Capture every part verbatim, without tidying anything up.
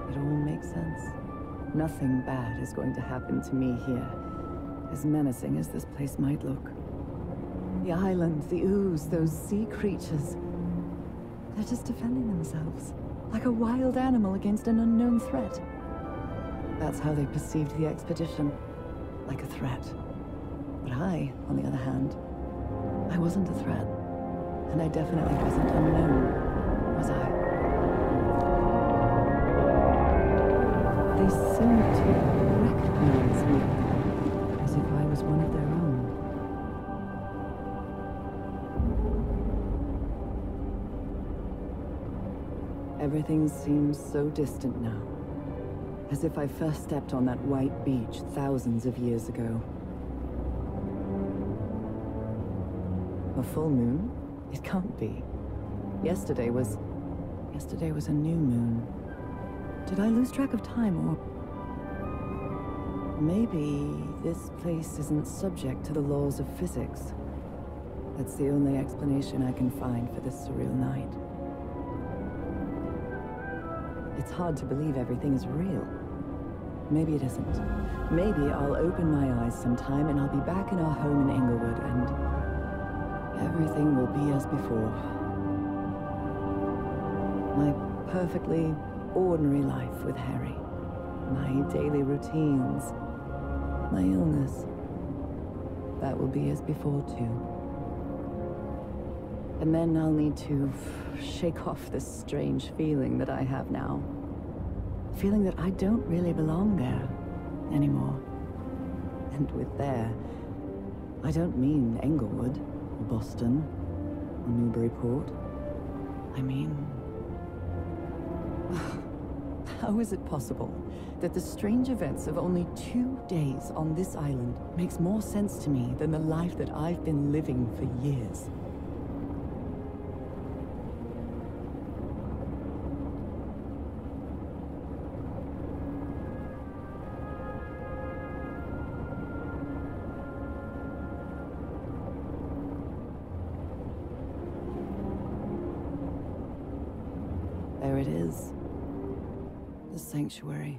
It all makes sense. Nothing bad is going to happen to me here, as menacing as this place might look. The island, the ooze, those sea creatures. They're just defending themselves, like a wild animal against an unknown threat. That's how they perceived the expedition, like a threat. But I, on the other hand, I wasn't a threat. And I definitely wasn't unknown, was I? They seemed to recognize me, as if I was one of their own. Everything seems so distant now, as if I first stepped on that white beach thousands of years ago. A full moon? It can't be. Yesterday was... Yesterday was a new moon. Did I lose track of time, or... Maybe this place isn't subject to the laws of physics. That's the only explanation I can find for this surreal night. It's hard to believe everything is real. Maybe it isn't. Maybe I'll open my eyes sometime and I'll be back in our home in Englewood and... everything will be as before. My perfectly ordinary life with Harry. My daily routines. My illness. That will be as before, too. And then I'll need to shake off this strange feeling that I have now. Feeling that I don't really belong there anymore. And with there, I don't mean Englewood, or Boston, or Newburyport. I mean... how is it possible that the strange events of only two days on this island makes more sense to me than the life that I've been living for years? There it is. The sanctuary.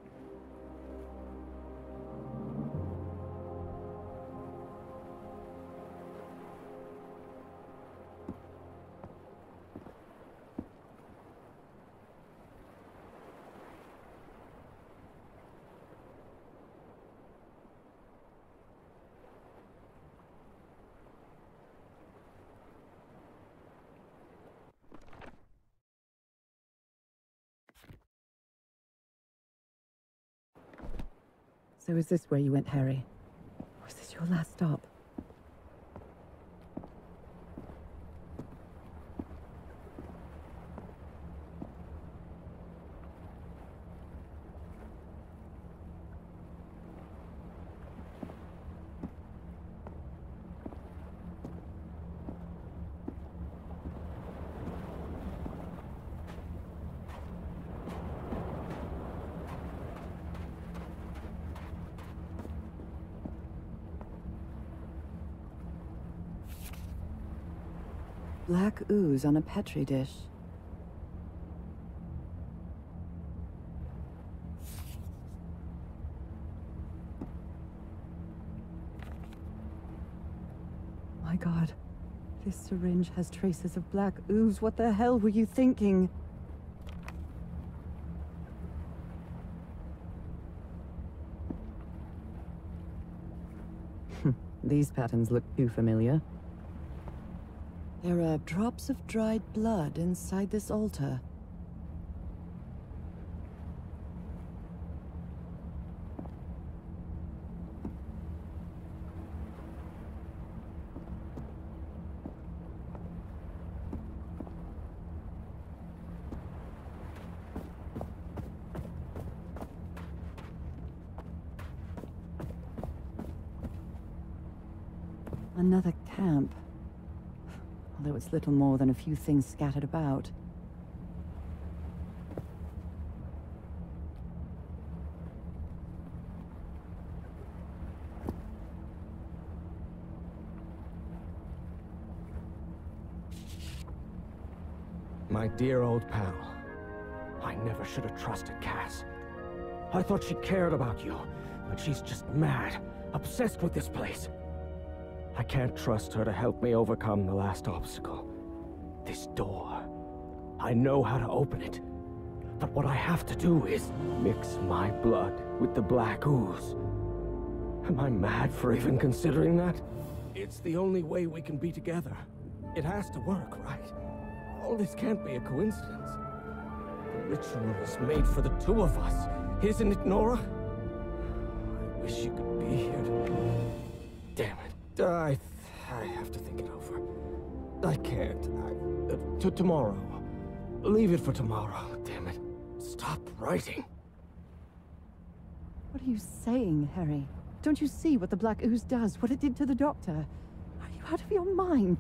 So is this where you went, Harry? Was this your last stop? Black ooze on a petri dish. My God, this syringe has traces of black ooze. What the hell were you thinking? These patterns look too familiar. There are drops of dried blood inside this altar. Another camp. Although it's little more than a few things scattered about. My dear old pal. I never should have trusted Cass. I thought she cared about you, but she's just mad, obsessed with this place. I can't trust her to help me overcome the last obstacle. This door. I know how to open it. But what I have to do is mix my blood with the black ooze. Am I mad for even considering that? It's the only way we can be together. It has to work, right? All this can't be a coincidence. The ritual was made for the two of us, isn't it, Nora? I wish you could be here to... Damn it. I... I have to think it over. I can't. I... Uh, to tomorrow. Leave it for tomorrow, damn it. Stop writing. What are you saying, Harry? Don't you see what the Black Ooze does, what it did to the Doctor? Are you out of your mind?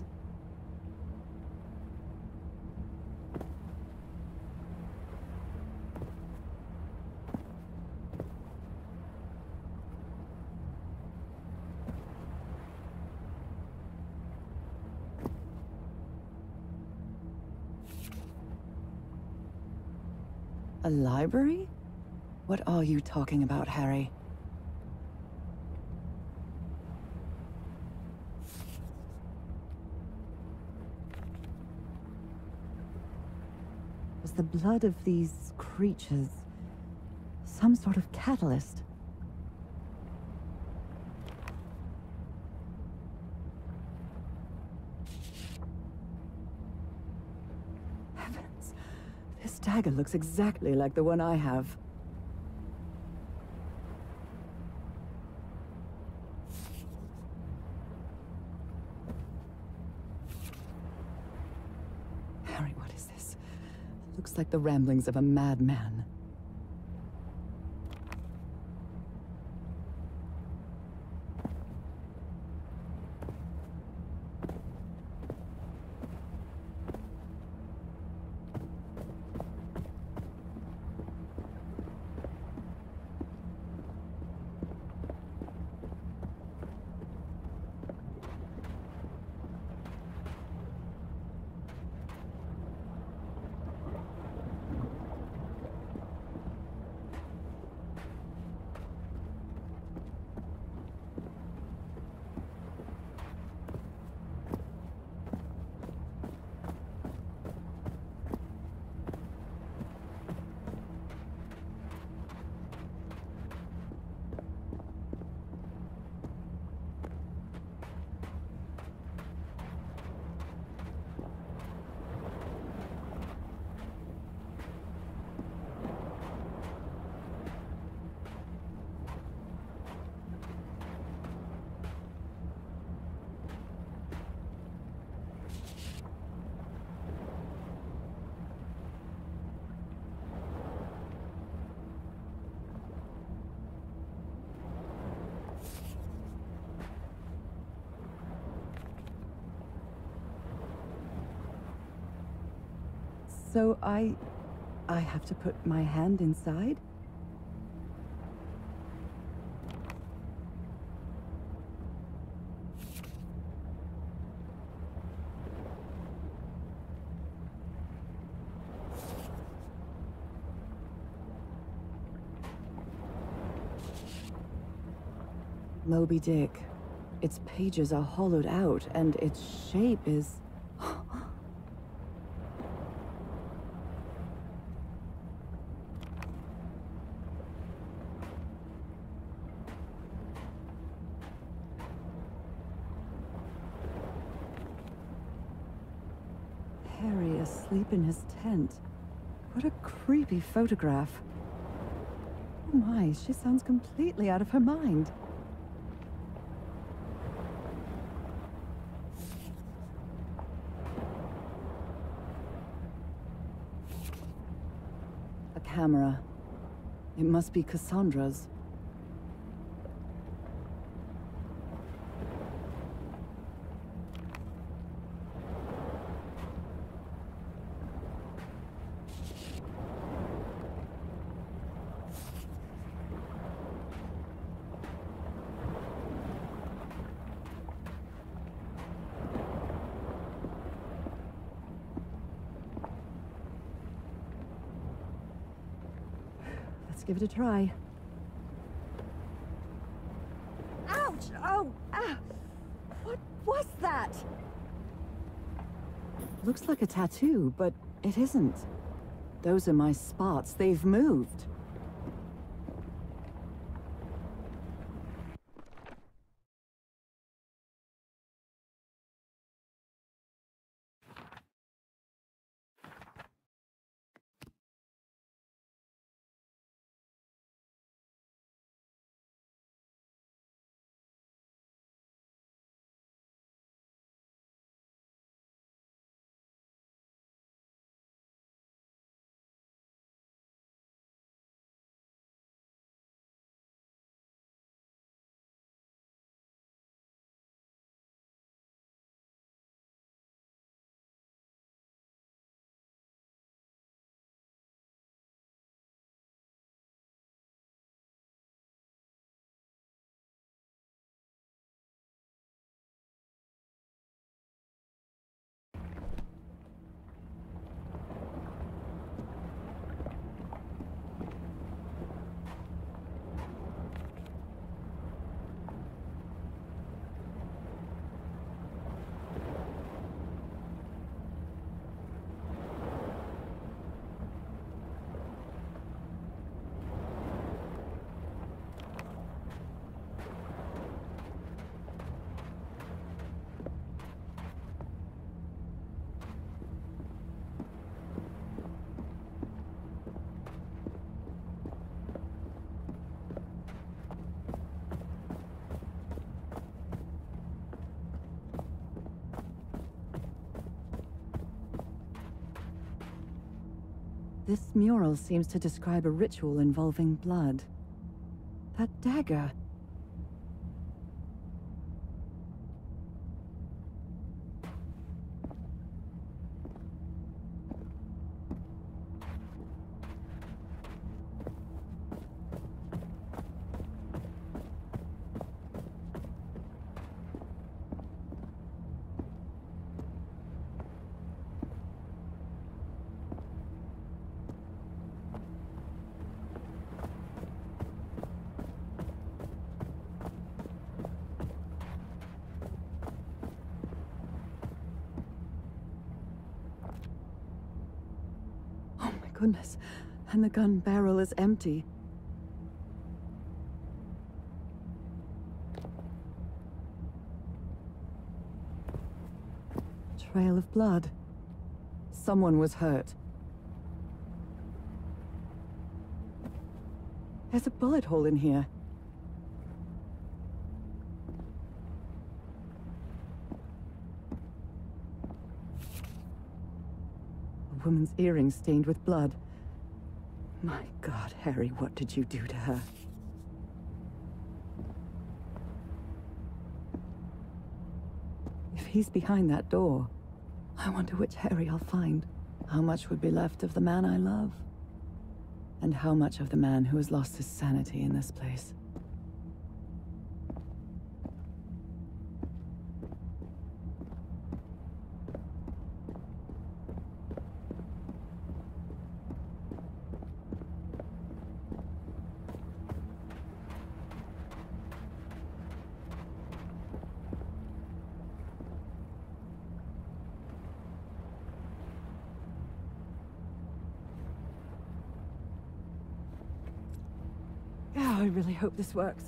A library? What are you talking about, Harry? Was the blood of these creatures some sort of catalyst? Heavens, this dagger looks exactly like the one I have. Harry, what is this? It looks like the ramblings of a madman. So I... I have to put my hand inside? Moby Dick. Its pages are hollowed out, and its shape is... Harry asleep in his tent. What a creepy photograph. Oh my, she sounds completely out of her mind. A camera. It must be Cassandra's. Let's give it a try. Ouch! Oh! Ah! What was that? Looks like a tattoo, but it isn't. Those are my spots. They've moved. This mural seems to describe a ritual involving blood. That dagger. Goodness, and the gun barrel is empty. Trail of blood. Someone was hurt. There's a bullet hole in here. A woman's earring stained with blood. My God, Harry, what did you do to her? If he's behind that door, I wonder which Harry I'll find. How much would be left of the man I love? And how much of the man who has lost his sanity in this place? I really hope this works.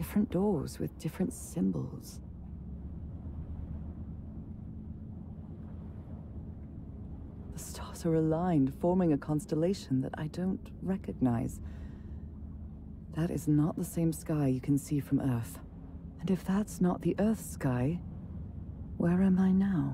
different doors with different symbols. The stars are aligned, forming a constellation that I don't recognize. That is not the same sky you can see from Earth. And if that's not the Earth sky, where am I now?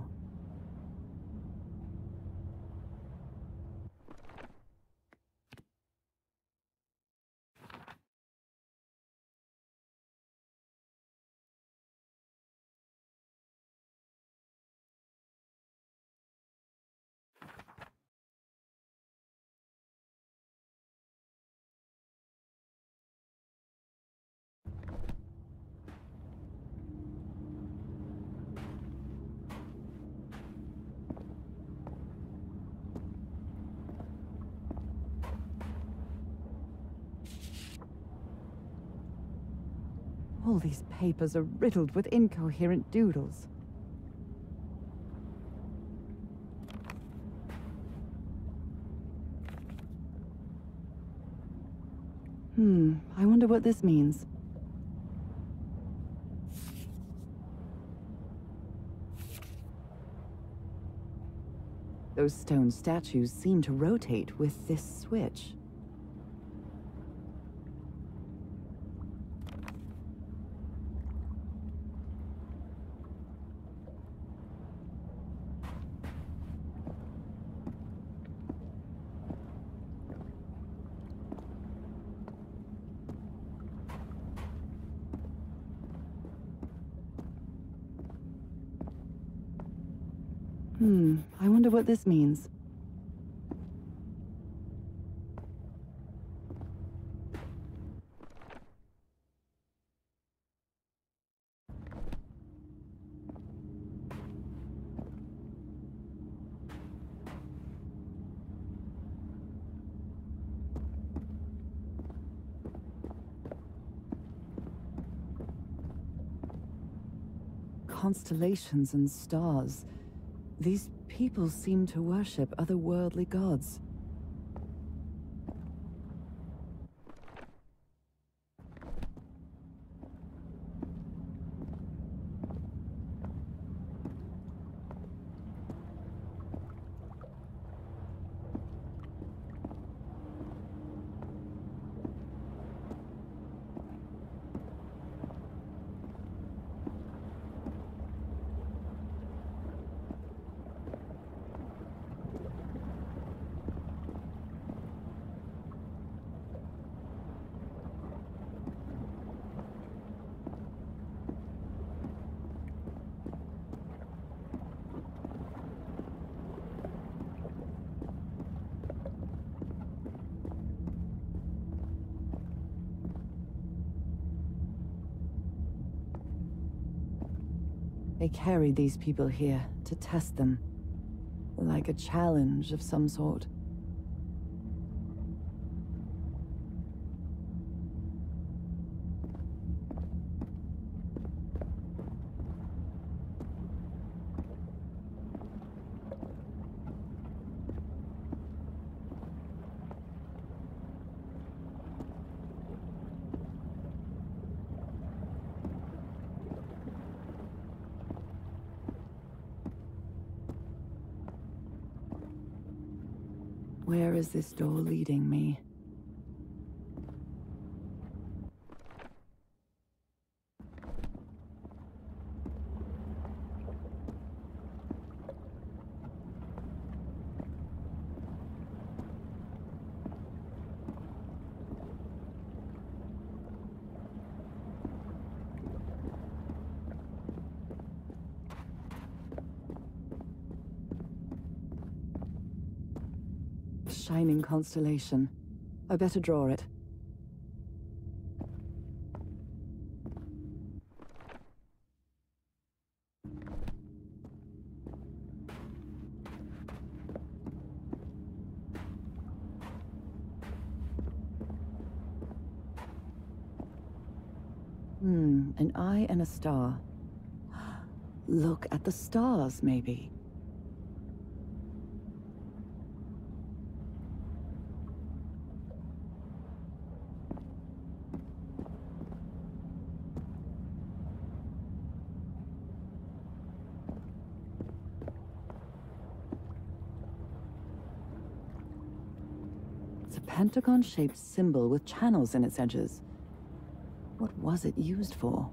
All these papers are riddled with incoherent doodles. Hmm, I wonder what this means. Those stone statues seem to rotate with this switch. Hmm, I wonder what this means. Constellations and stars. These people seem to worship otherworldly gods. They carried these people here to test them, like a challenge of some sort. Where is this door leading me? Shining constellation. I better draw it. Hmm, an eye and a star. Look at the stars, maybe. pentagon-shaped symbol with channels in its edges. What was it used for?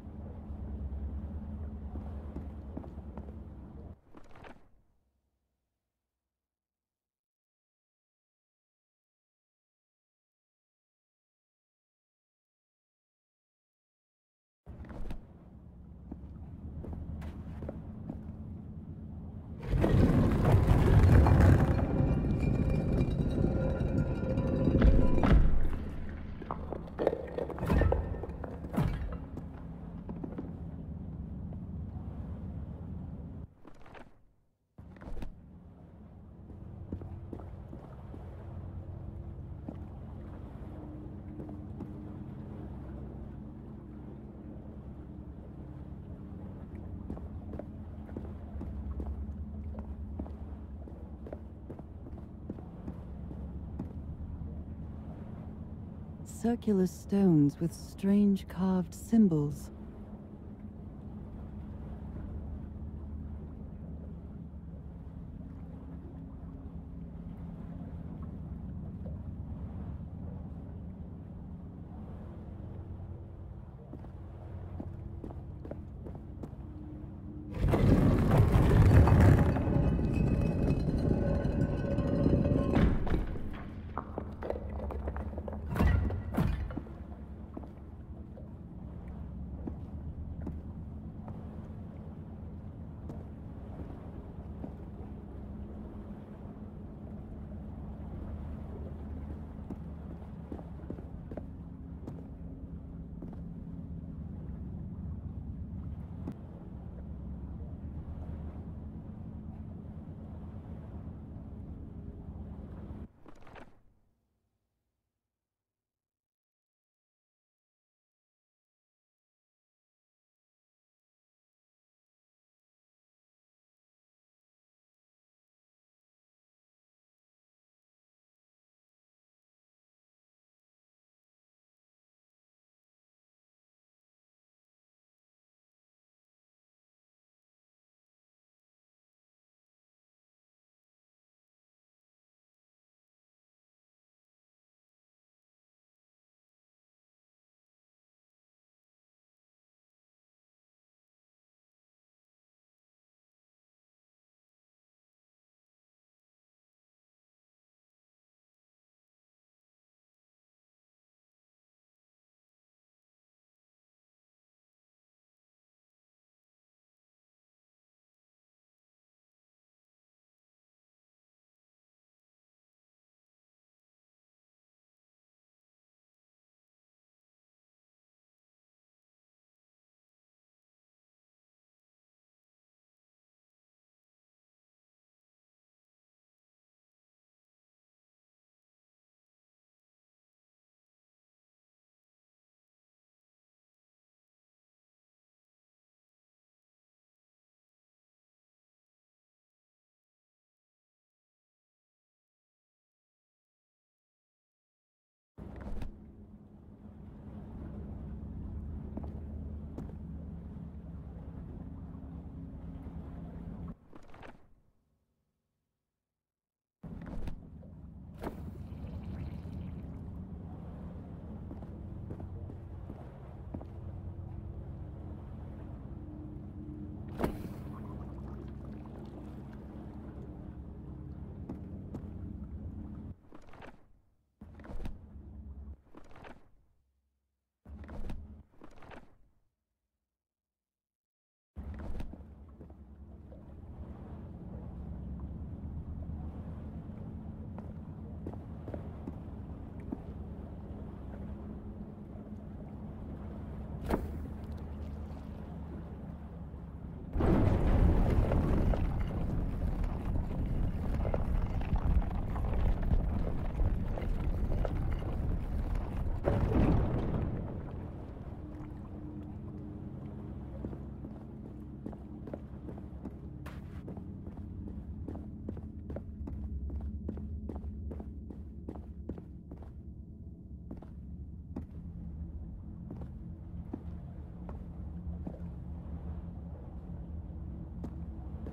Circular stones with strange carved symbols.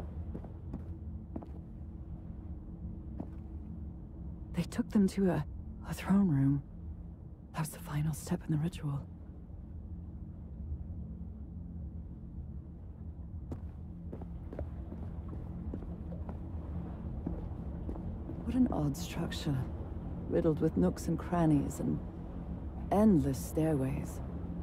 They took them to a A throne room. That was the final step in the ritual. What an odd structure. Riddled with nooks and crannies and endless stairways.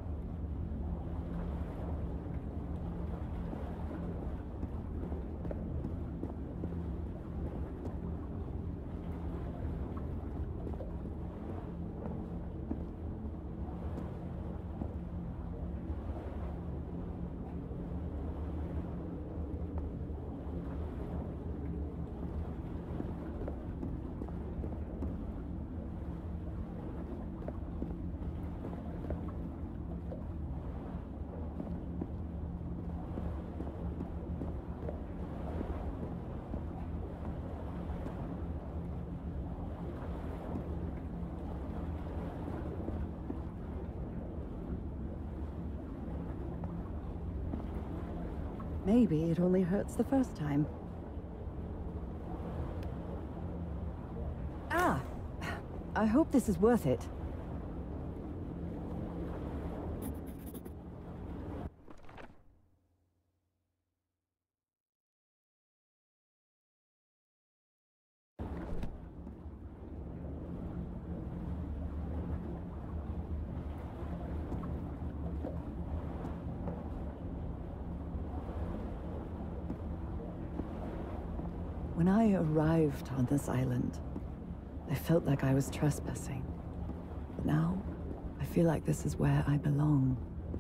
Maybe it only hurts the first time. Ah! I hope this is worth it. When I arrived on this island, I felt like I was trespassing. But now, I feel like this is where I belong.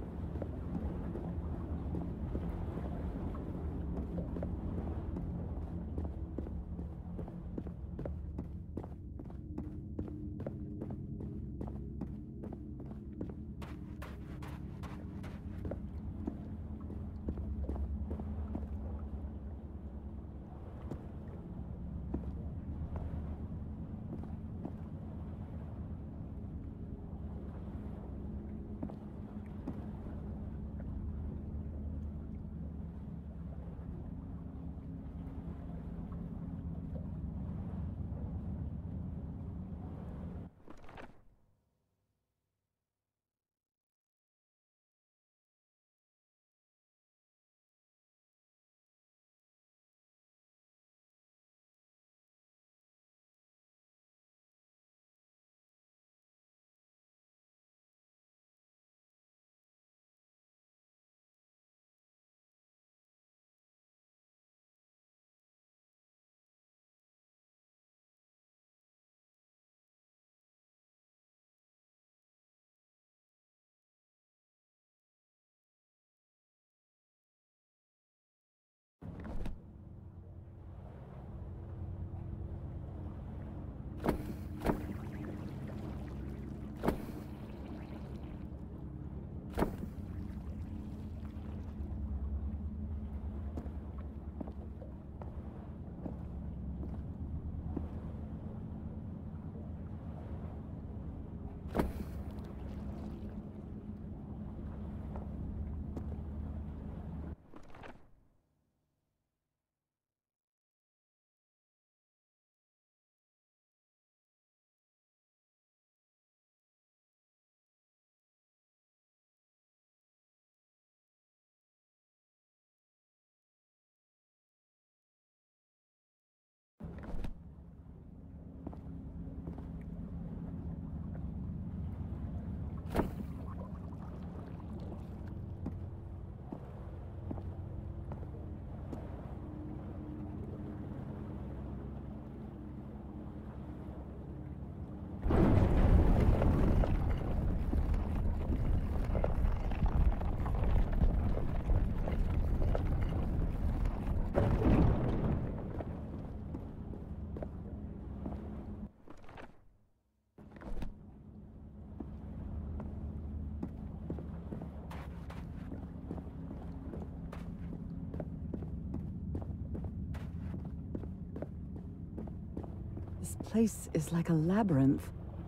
This place is like a labyrinth.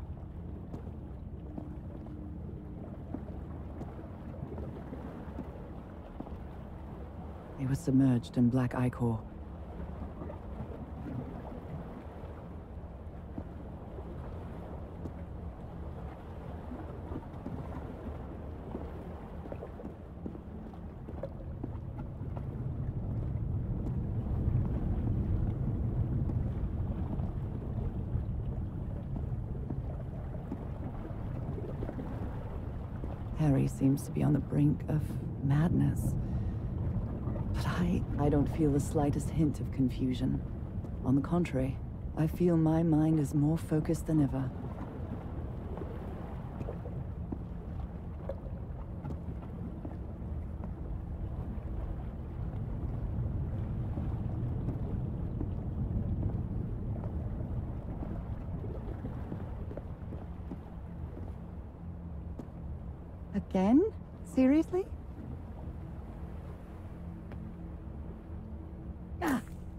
They were submerged in black ichor. Harry seems to be on the brink of madness. But I... I don't feel the slightest hint of confusion. On the contrary, I feel my mind is more focused than ever. Again? Seriously? Ah.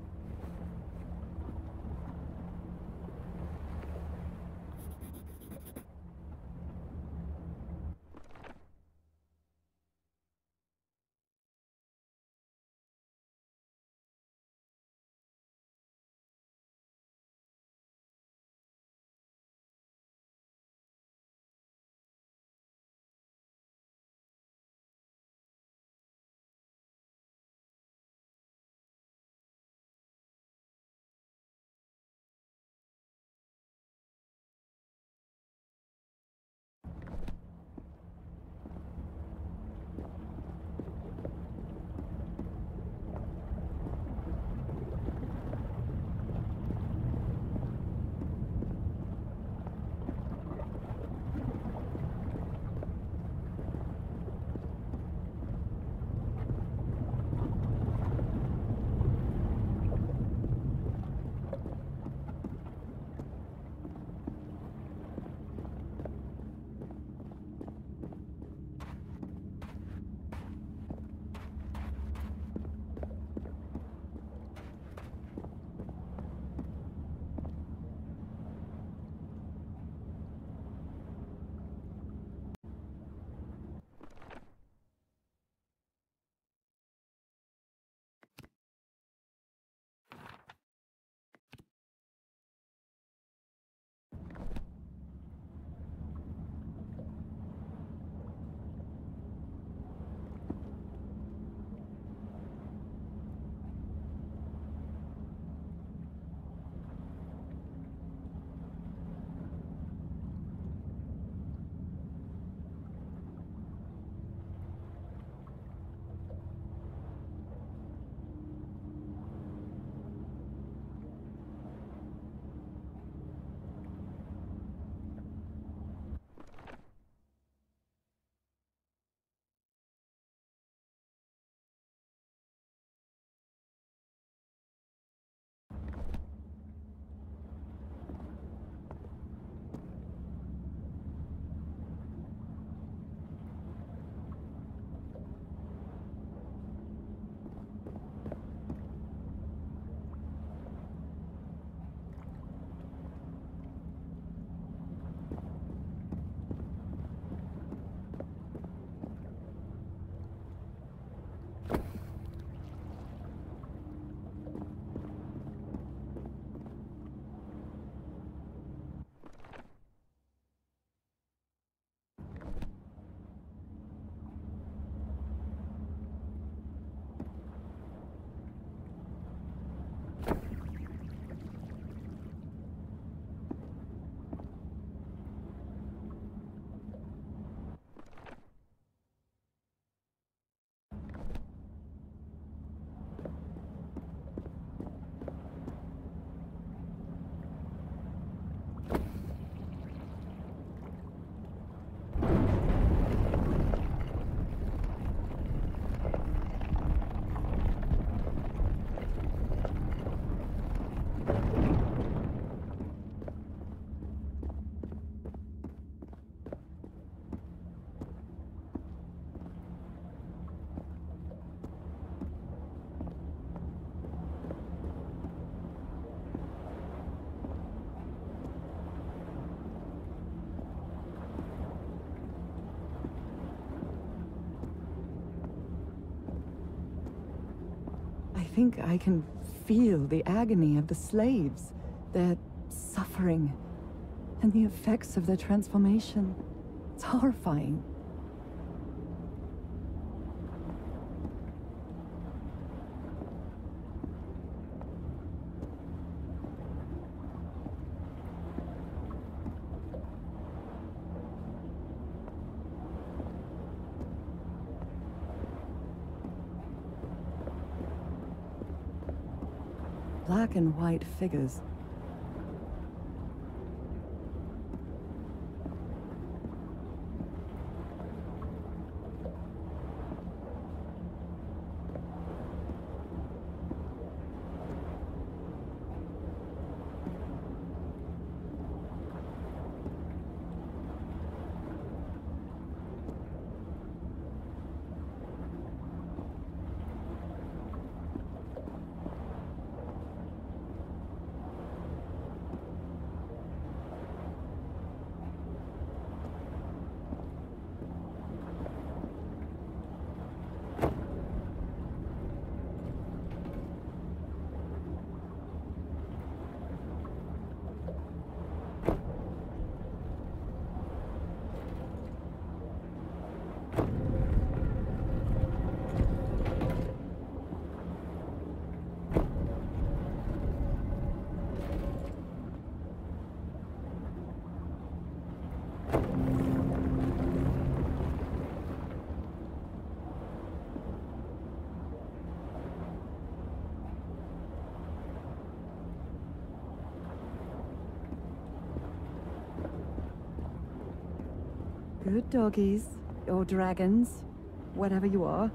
I think I can feel the agony of the slaves, their suffering, and the effects of their transformation. It's horrifying. black and white figures. Good doggies, or dragons, whatever you are.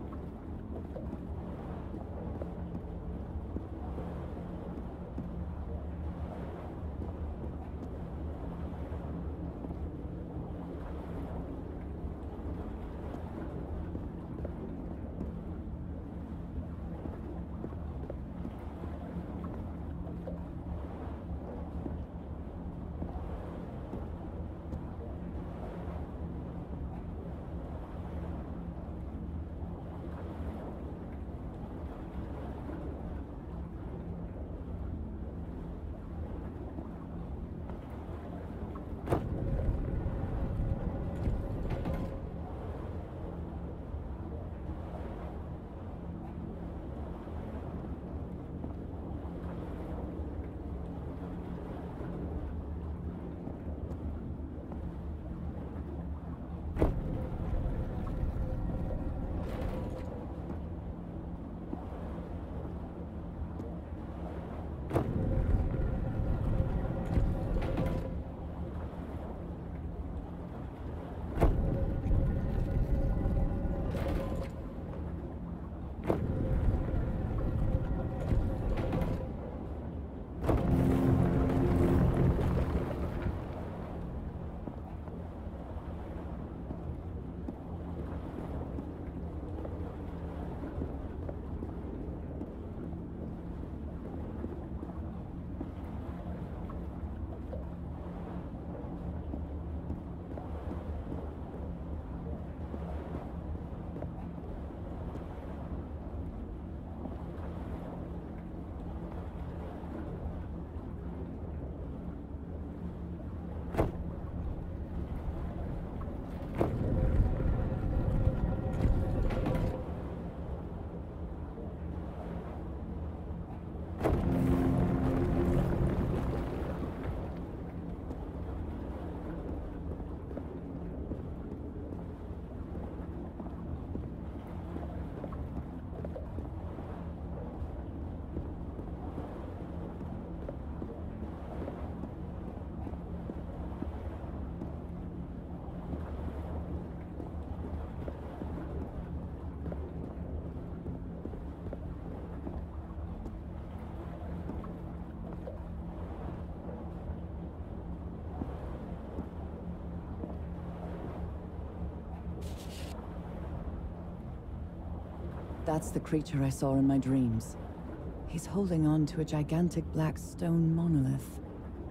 That's the creature I saw in my dreams. He's holding on to a gigantic black stone monolith.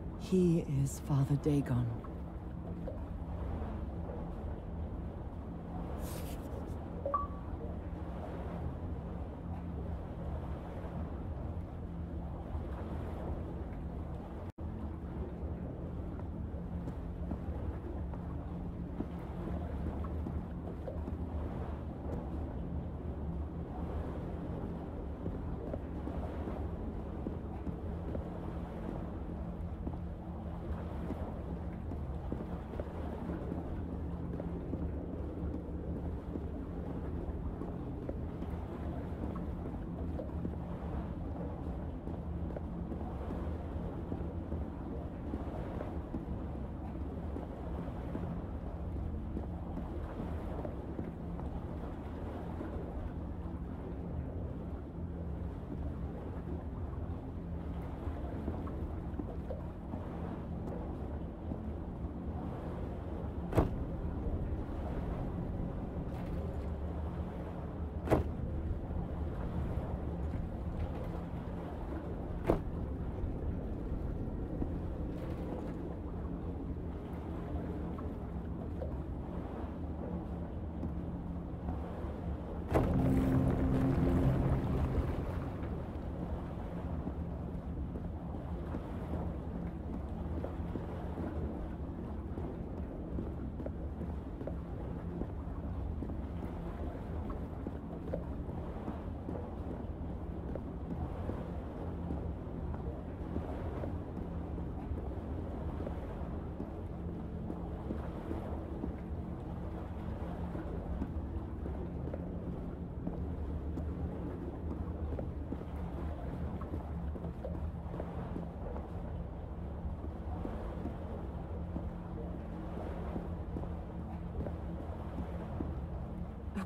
He is Father Dagon.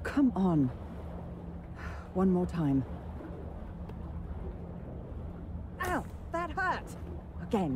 come on. One more time. Ow! That hurt! Again.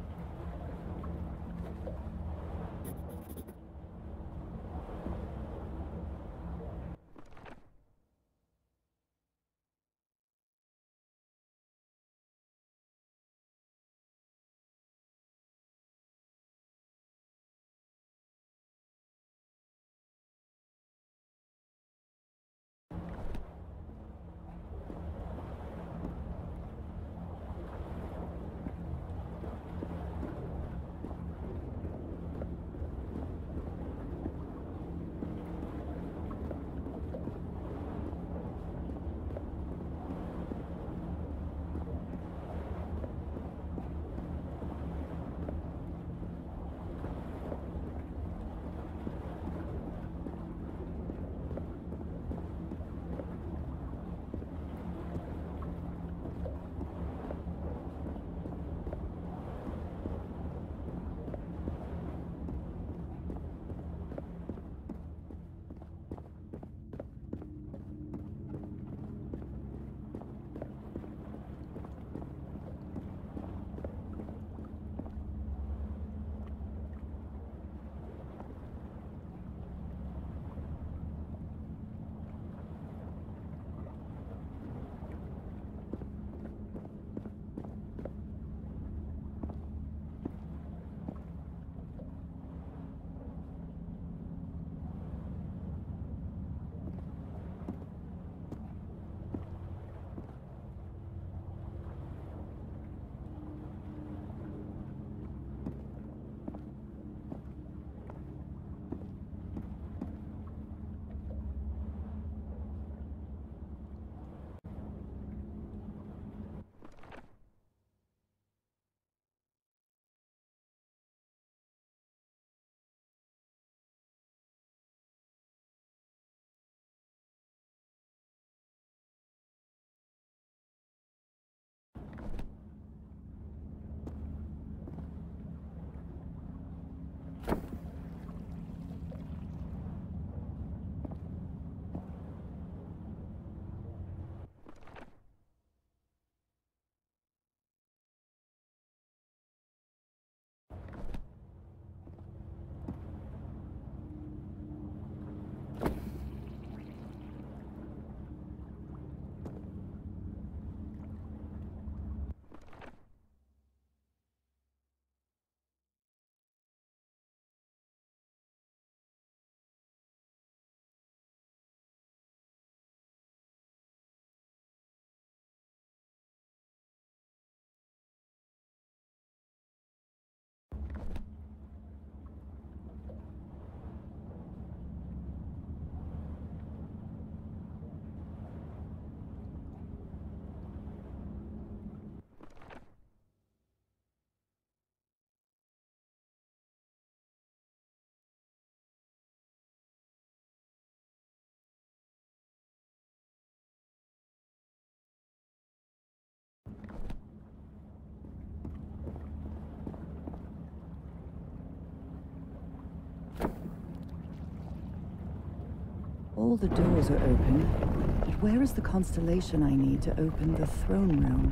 All the doors are open, but where is the constellation I need to open the throne room?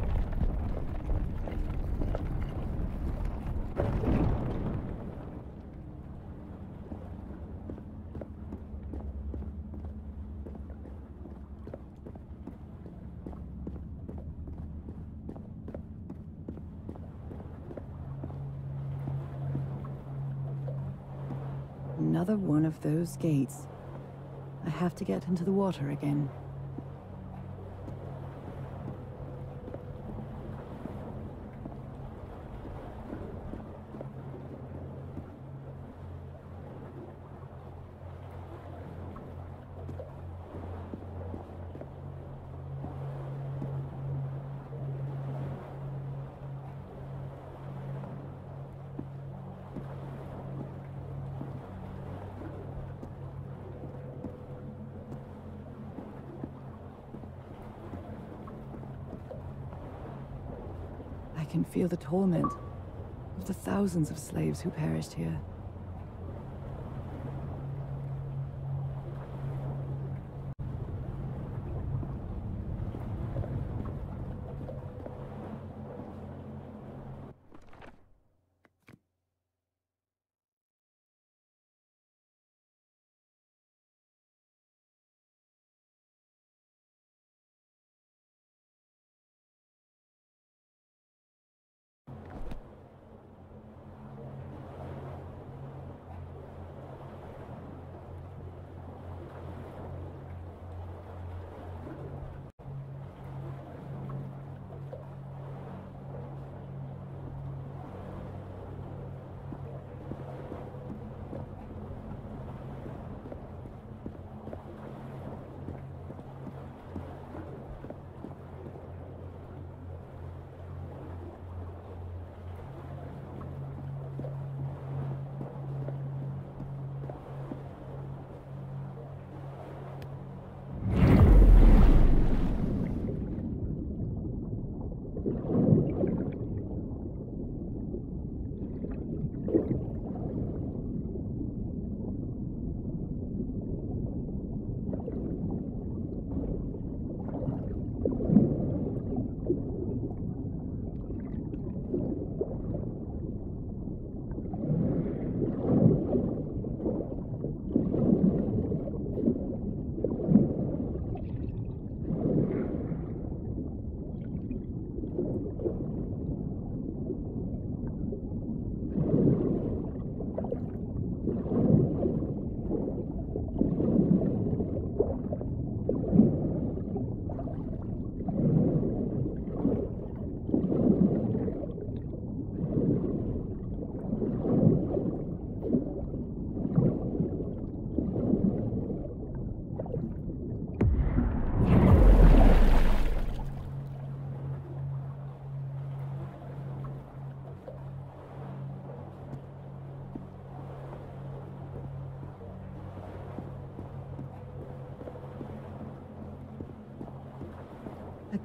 Another one of those gates. I have to get into the water again. I can feel the torment of the thousands of slaves who perished here.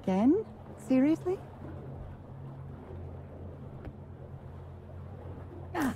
Again? Seriously? Ah.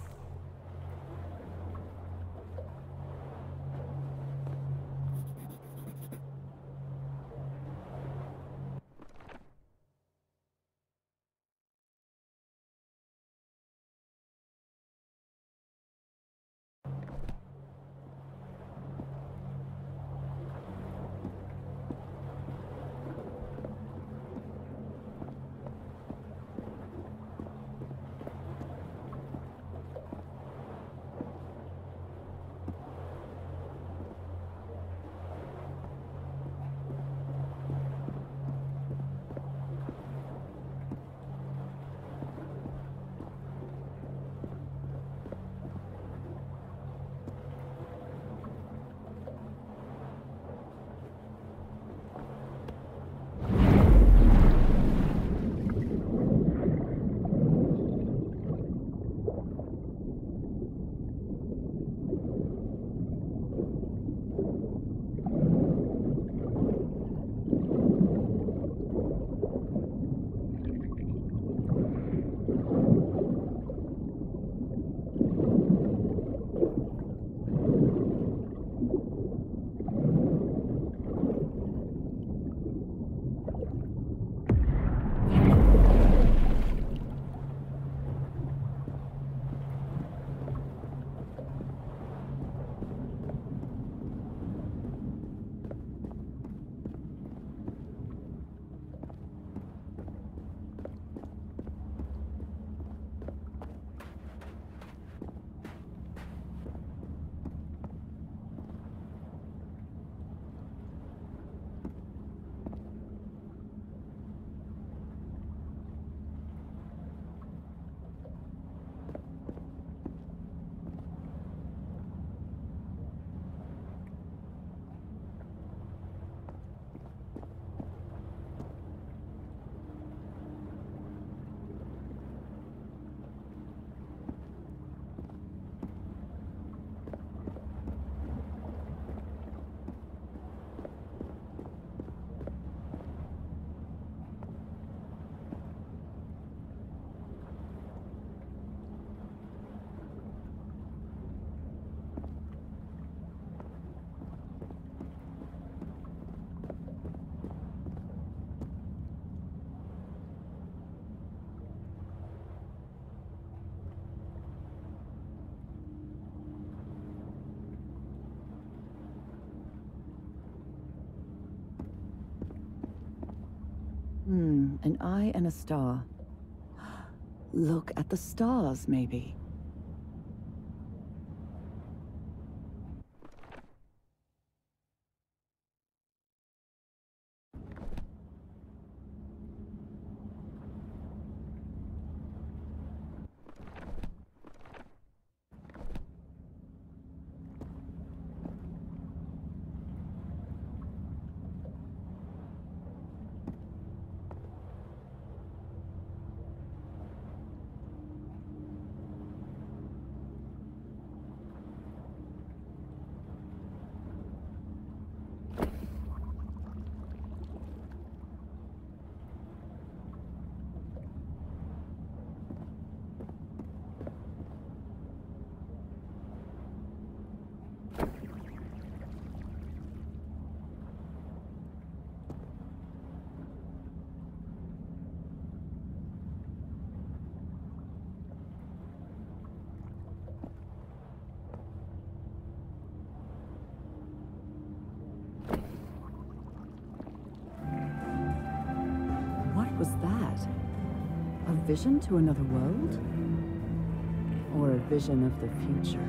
Hmm, an eye and a star. Look at the stars, maybe. What was that? A vision to another world? Or a vision of the future?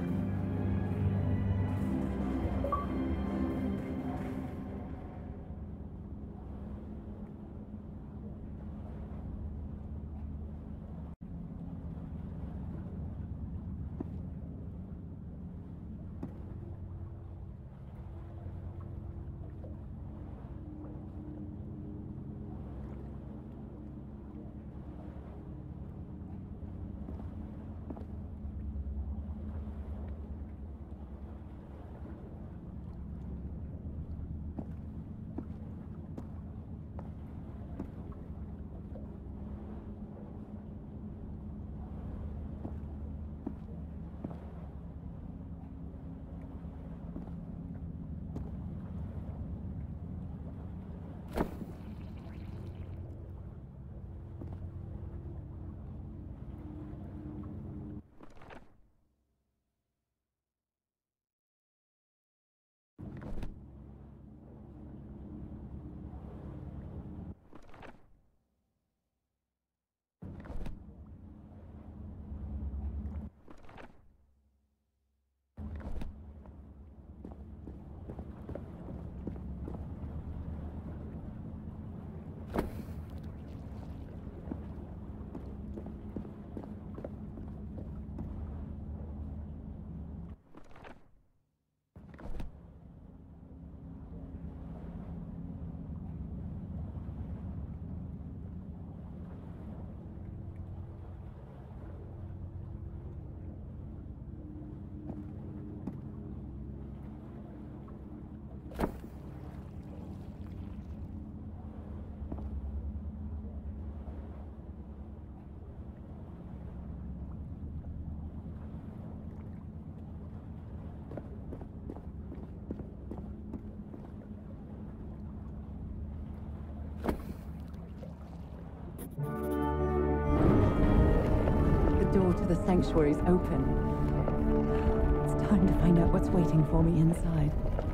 door to the sanctuary's open. It's time to find out what's waiting for me inside.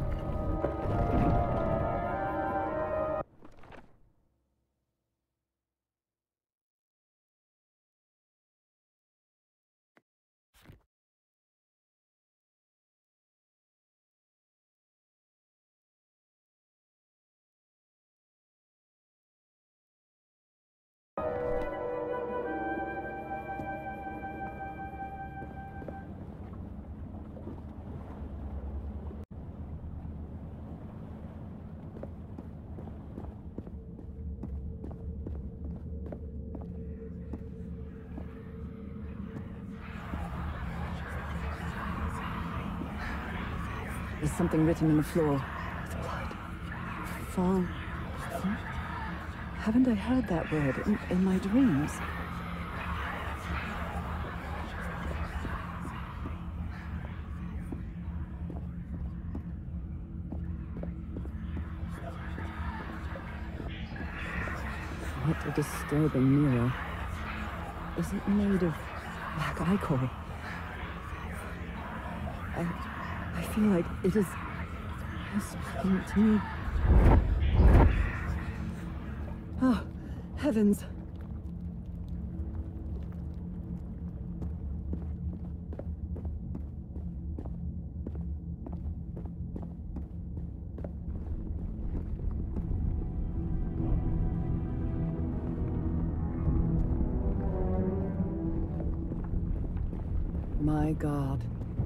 There's something written in the floor. With blood. Fall. Haven't I heard that word in, in my dreams? What a disturbing mirror. Is it made of black ichor? I... I feel like it is speaking to me. Oh, heavens. My God.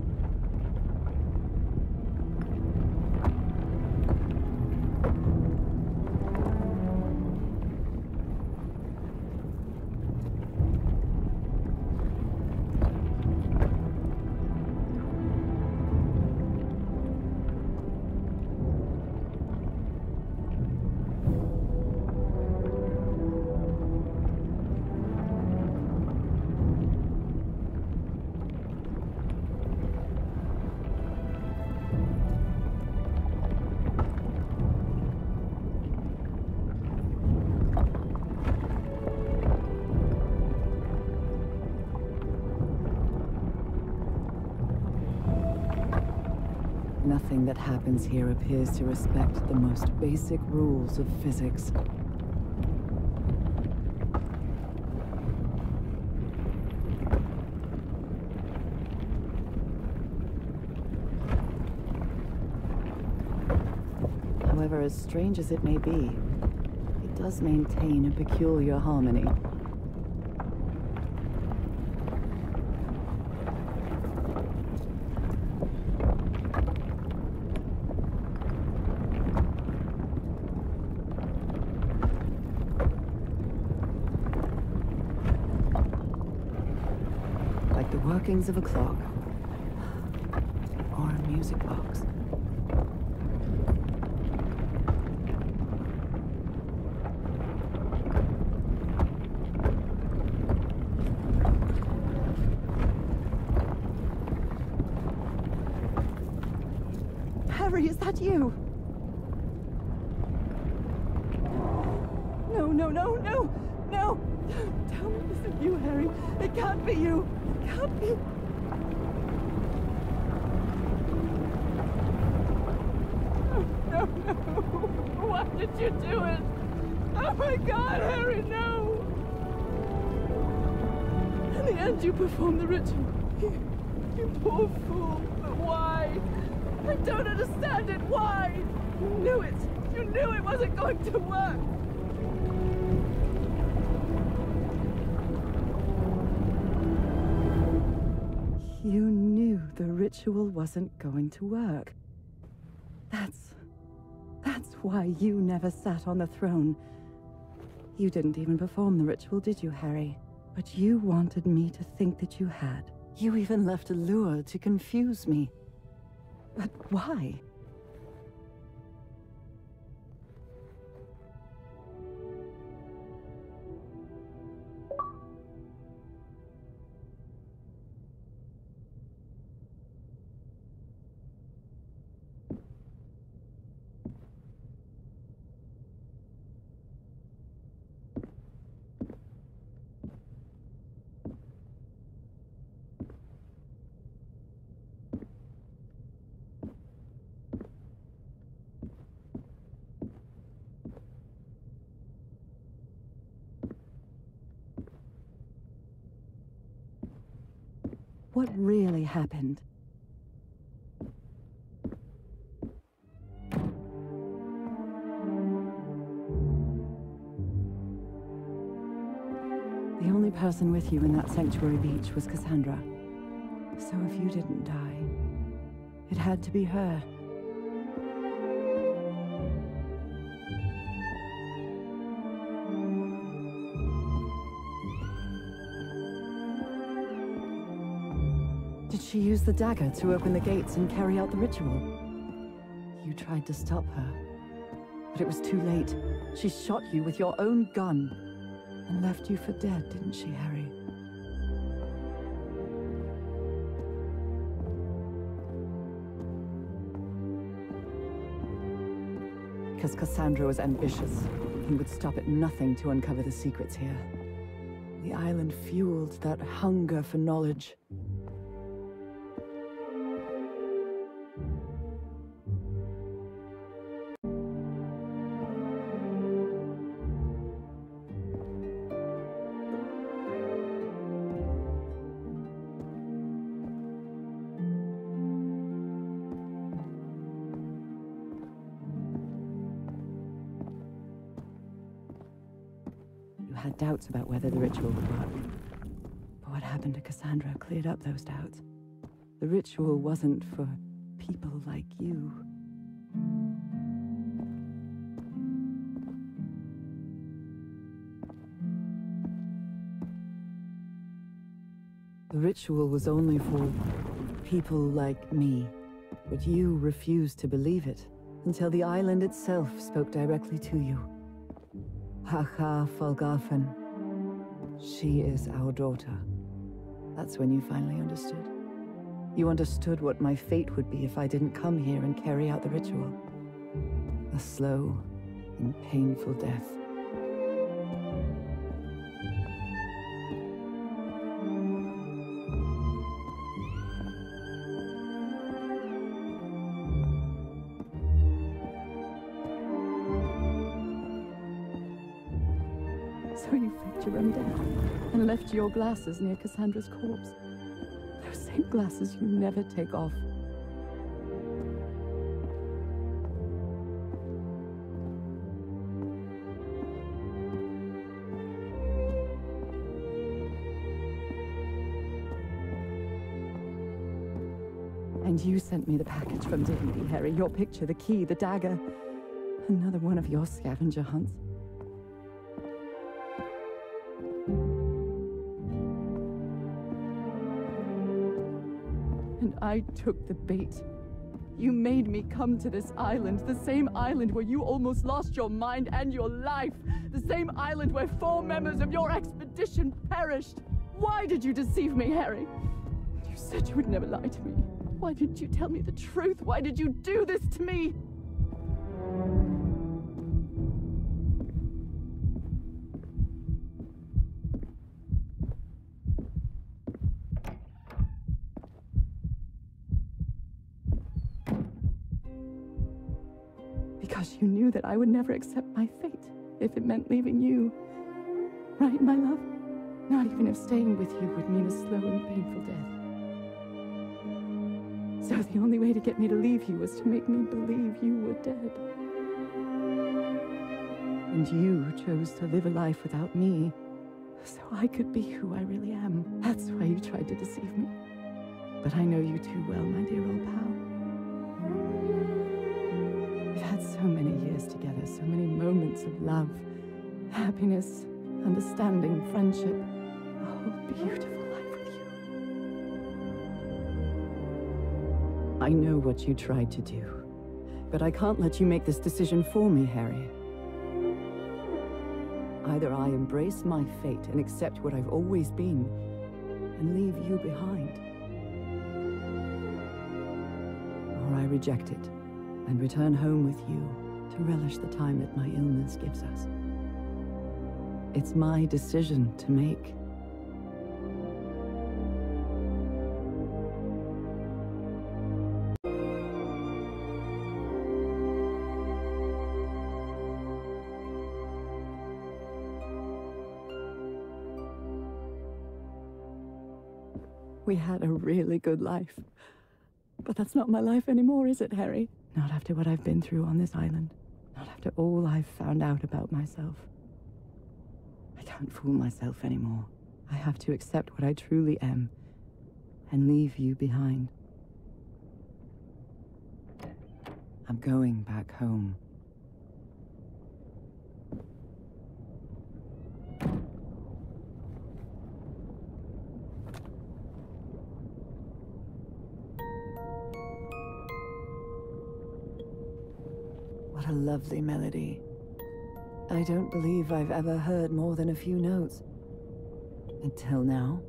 Nothing that happens here appears to respect the most basic rules of physics. However, as strange as it may be, it does maintain a peculiar harmony. Like the workings of a clock or a music box. Harry, is that you? No, no, no, no, no! Don't tell me this is you, Harry. It can't be you. It can't be. No, no, no. Why did you do it? Oh my God, Harry, no! In the end, you performed the ritual. You, you poor fool. But why? I don't understand it. Why? You knew it. You knew it wasn't going to work. You knew the ritual wasn't going to work. That's... that's why you never sat on the throne. You didn't even perform the ritual, did you, Harry? But you wanted me to think that you had. You even left a lure to confuse me. But why? What really happened? The only person with you in that sanctuary beach was Cassandra. So if you didn't die, it had to be her. Did she use the dagger to open the gates and carry out the ritual? You tried to stop her, but it was too late. She shot you with your own gun and left you for dead, didn't she, Harry? Because Cassandra was ambitious and would stop at nothing to uncover the secrets here. The island fueled that hunger for knowledge. Had doubts about whether the ritual would work. But what happened to Cassandra cleared up those doubts. The ritual wasn't for people like you. The ritual was only for people like me. But you refused to believe it until the island itself spoke directly to you. Hacha Falgafen. She is our daughter. That's when you finally understood. You understood what my fate would be if I didn't come here and carry out the ritual. A slow and painful death. So you faked your own death and left your glasses near Cassandra's corpse. Those same glasses you never take off. And you sent me the package from Tahiti, Harry. Your picture, the key, the dagger. Another one of your scavenger hunts. And I took the bait. You made me come to this island, the same island where you almost lost your mind and your life, the same island where four members of your expedition perished. Why did you deceive me, Harry? You said you would never lie to me. Why didn't you tell me the truth? Why did you do this to me? Because you knew that I would never accept my fate if it meant leaving you. Right, my love? Not even if staying with you would mean a slow and painful death. So the only way to get me to leave you was to make me believe you were dead. And you chose to live a life without me, so I could be who I really am. That's why you tried to deceive me. But I know you too well, my dear old pal. We've had so many years together, so many moments of love, happiness, understanding, friendship, a whole beautiful life with you. I know what you tried to do, but I can't let you make this decision for me, Harry. Either I embrace my fate and accept what I've always been, and leave you behind, or I reject it and return home with you to relish the time that my illness gives us. It's my decision to make. We had a really good life. But that's not my life anymore, is it, Harry? Not after what I've been through on this island. Not after all I've found out about myself. I can't fool myself anymore. I have to accept what I truly am and leave you behind. I'm going back home. What a lovely melody. I don't believe I've ever heard more than a few notes. Until now.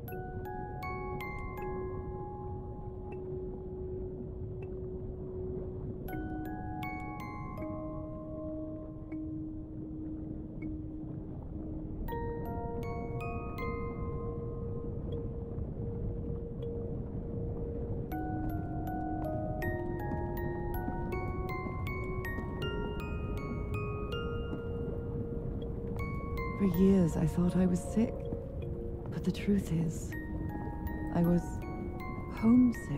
For years, I thought I was sick. But the truth is, I was homesick.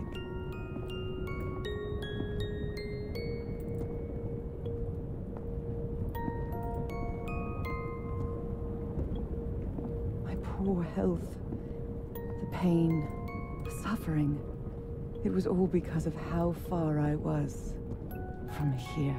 My poor health, the pain, the suffering, it was all because of how far I was from here.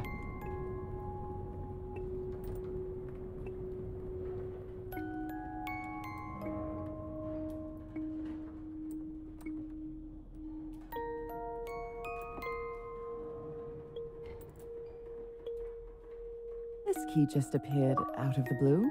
This key just appeared out of the blue.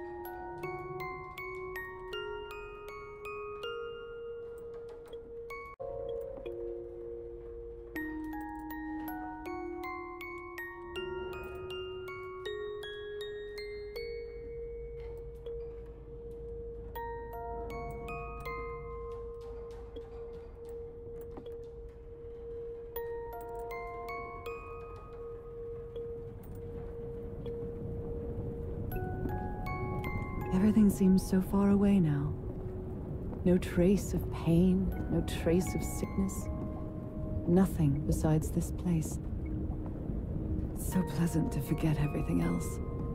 Everything seems so far away now. No trace of pain, no trace of sickness. Nothing besides this place. It's so pleasant to forget everything else.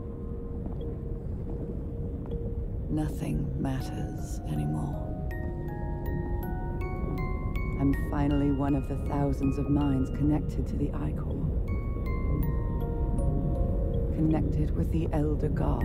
Nothing matters anymore. I'm finally one of the thousands of minds connected to the I-Core. Connected with the Elder God.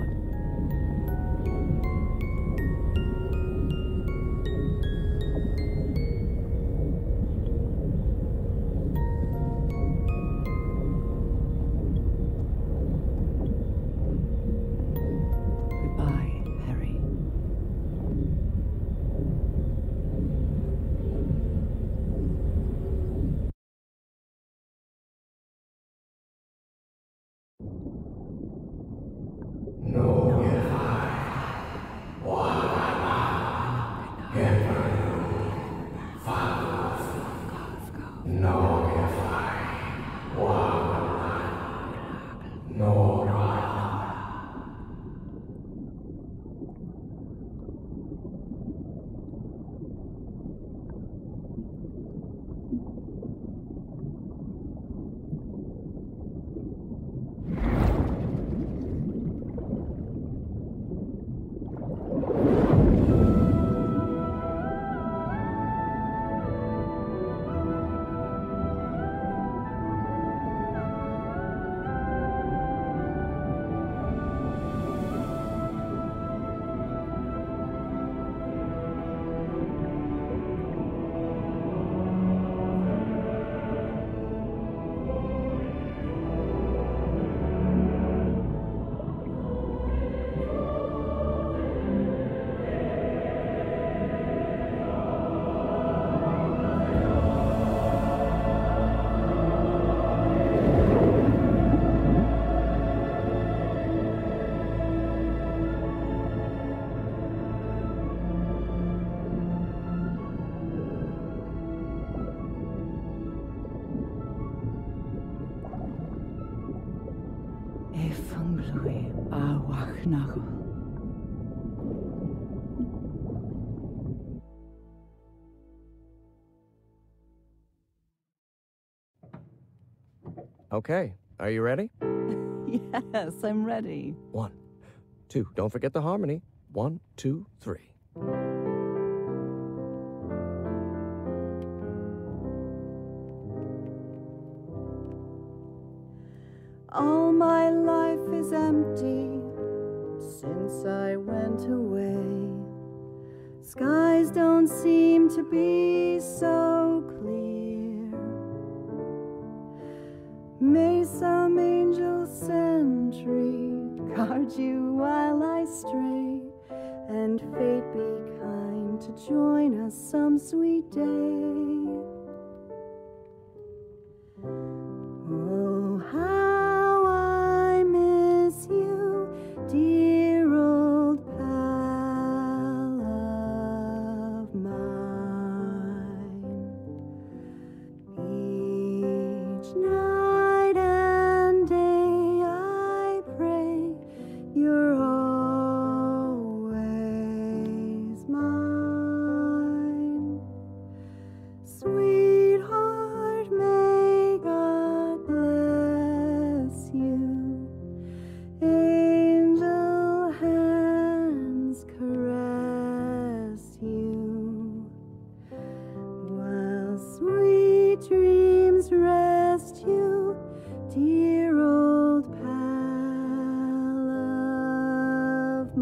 Effanglui awachnagel. Okay, are you ready? Yes, I'm ready. One, two, don't forget the harmony. One, two, three. All my life is empty since I went away. Skies don't seem to be so clear. May some angel sentry guard you while I stray, and fate be kind to join us some sweet day. Oh, how I miss you, dear old pal of mine. Each night and day I pray you're always mine. Sweetheart, may God bless you. Angel hands caress you, while sweet dreams rest you, dear old pal of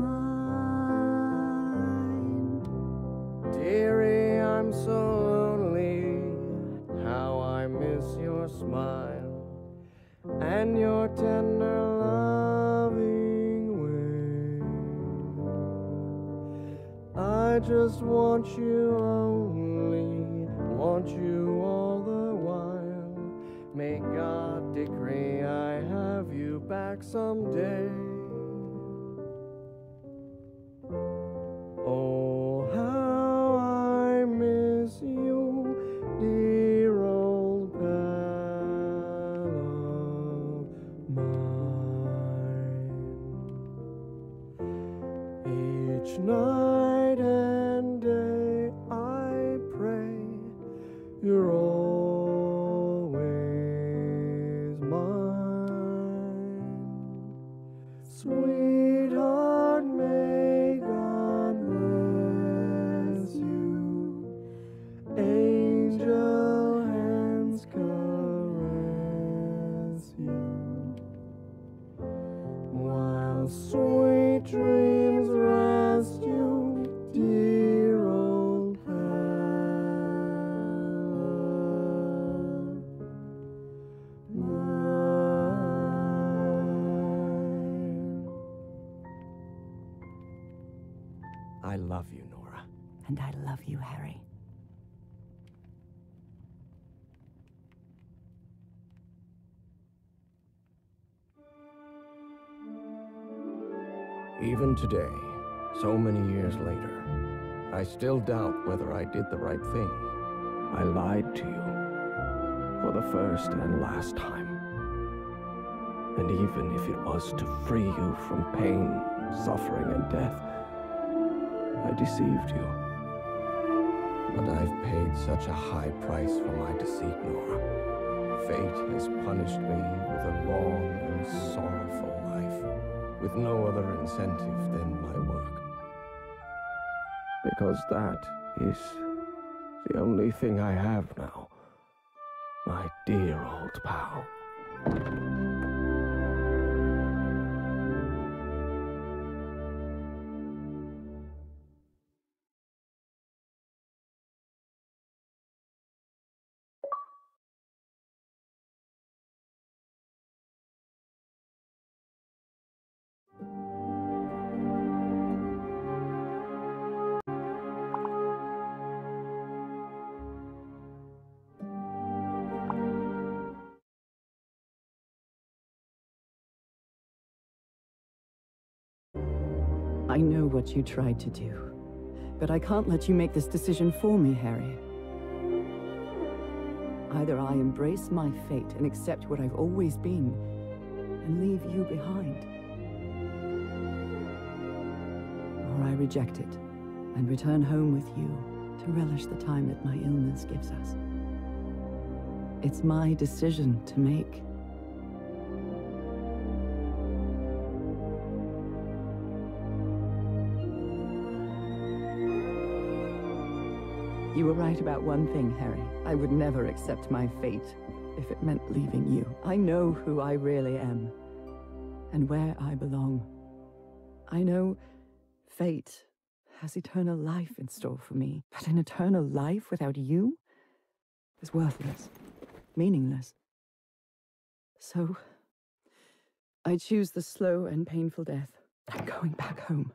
mine. Dearie, I'm so lonely. How I miss your smile and your tender loving way. I just want you only, want you all the while. May God decree I have you back someday. Oh, how I miss you, dear old pal of mine. Each night and day I pray you're always mine. Sweetheart, may God bless you. Angel hands caress you, while sweet dreams rest you, dear old pal of mine. I love you, Nora. And I love you, Harry. Even today, so many years later, I still doubt whether I did the right thing. I lied to you for the first and last time. And even if it was to free you from pain, suffering, and death, I deceived you. But I've paid such a high price for my deceit, Nora. Fate has punished me with a long and sorrowful life, with no other incentive than my work. Because that is the only thing I have now, my dear old pal. I know what you tried to do, but I can't let you make this decision for me, Harry. Either I embrace my fate and accept what I've always been, and leave you behind, or I reject it and return home with you to relish the time that my illness gives us. It's my decision to make, You were right about one thing, Harry. I would never accept my fate if it meant leaving you. I know who I really am, and where I belong. I know fate has eternal life in store for me, but an eternal life without you is worthless, meaningless. So, I choose the slow and painful death. I'm going back home.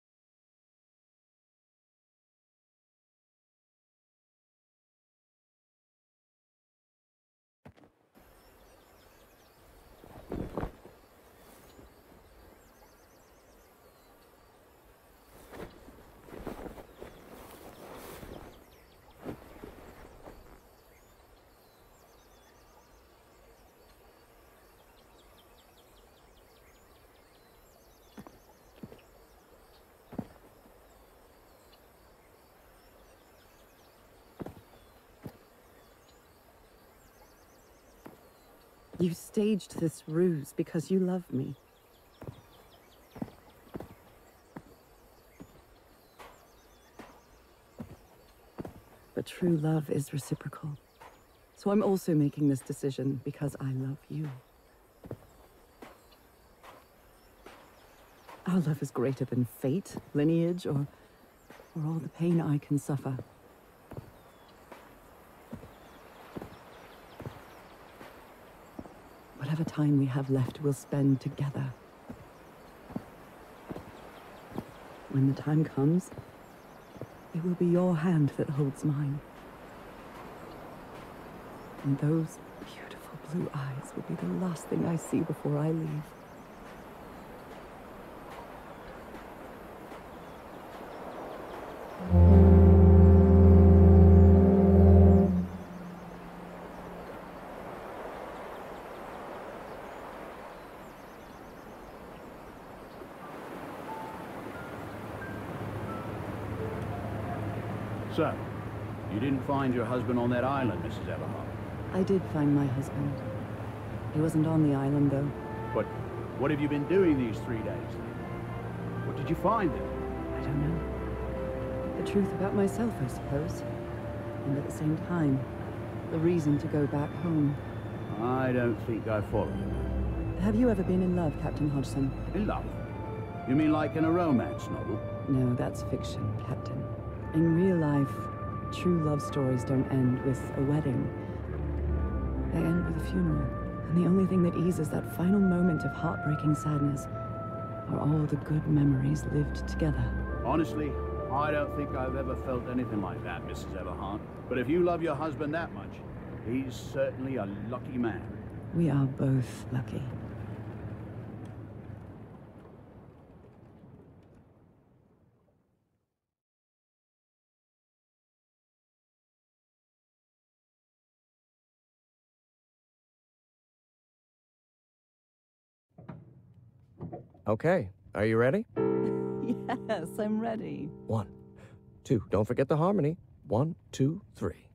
You staged this ruse because you love me. But true love is reciprocal. So I'm also making this decision because I love you. Our love is greater than fate, lineage, or, or all the pain I can suffer. Whatever time we have left, we'll spend together. When the time comes, it will be your hand that holds mine. And those beautiful blue eyes will be the last thing I see before I leave. So, you didn't find your husband on that island, Missus Everhart? I did find my husband. He wasn't on the island, though. But what have you been doing these three days, then? What did you find there? I don't know. The truth about myself, I suppose. And at the same time, the reason to go back home. I don't think I follow you. Have you ever been in love, Captain Hodgson? In love? You mean like in a romance novel? No, that's fiction, Captain. In real life, true love stories don't end with a wedding. They end with a funeral. And the only thing that eases that final moment of heartbreaking sadness are all the good memories lived together. Honestly, I don't think I've ever felt anything like that, Missus Everhart. But if you love your husband that much, he's certainly a lucky man. We are both lucky. Okay, are you ready? Yes, I'm ready. One, two, don't forget the harmony. One, two, three.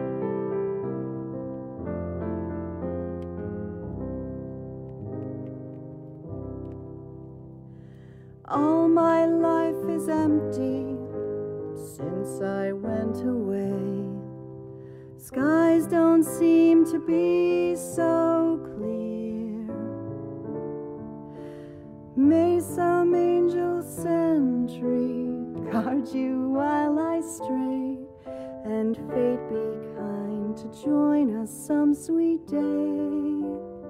All my life is empty since I went away. Skies don't seem to be so clear. May some angel sentry guard you while I stray, and fate be kind to join us some sweet day.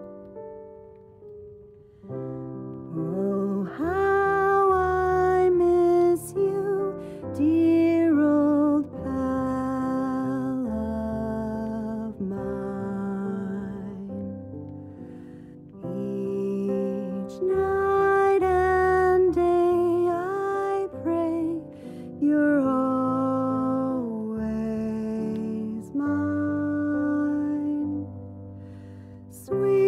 Oh, how I miss you, dear old pal of mine. Each night and day I pray you're always mine. Sweet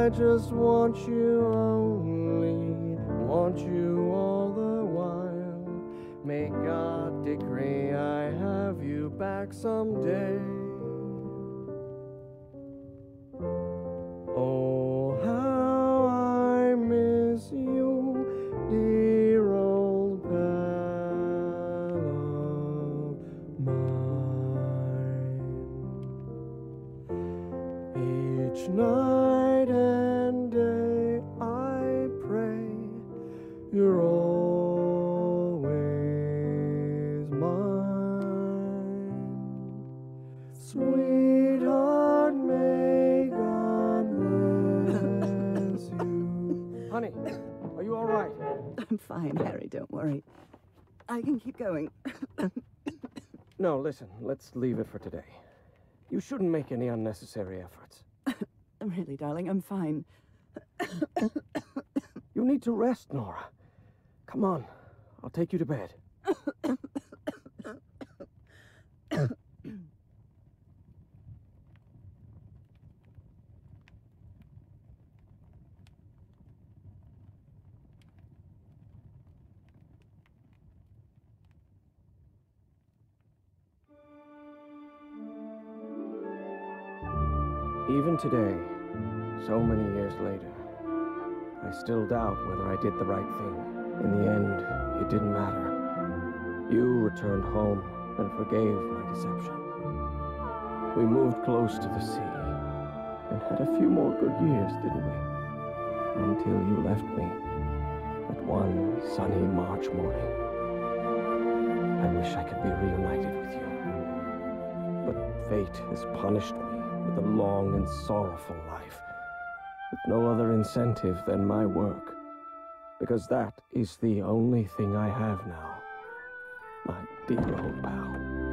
I just want you only, want you all the while. May God decree I have you back someday. Oh, how I miss you, dear old pal of mine. Each night and day I pray you're always mine. Sweetheart, may God bless you. Honey, are you all right? I'm fine, Harry, don't worry. I can keep going. No, listen, let's leave it for today. You shouldn't make any unnecessary efforts. Really, darling, I'm fine. You need to rest, Nora. Come on, I'll take you to bed. Even today, so many years later, I still doubt whether I did the right thing. In the end, it didn't matter. You returned home and forgave my deception. We moved close to the sea and had a few more good years, didn't we? Until you left me at one sunny March morning. I wish I could be reunited with you. But fate has punished me with a long and sorrowful life, with no other incentive than my work, because that is the only thing I have now, my dear old pal.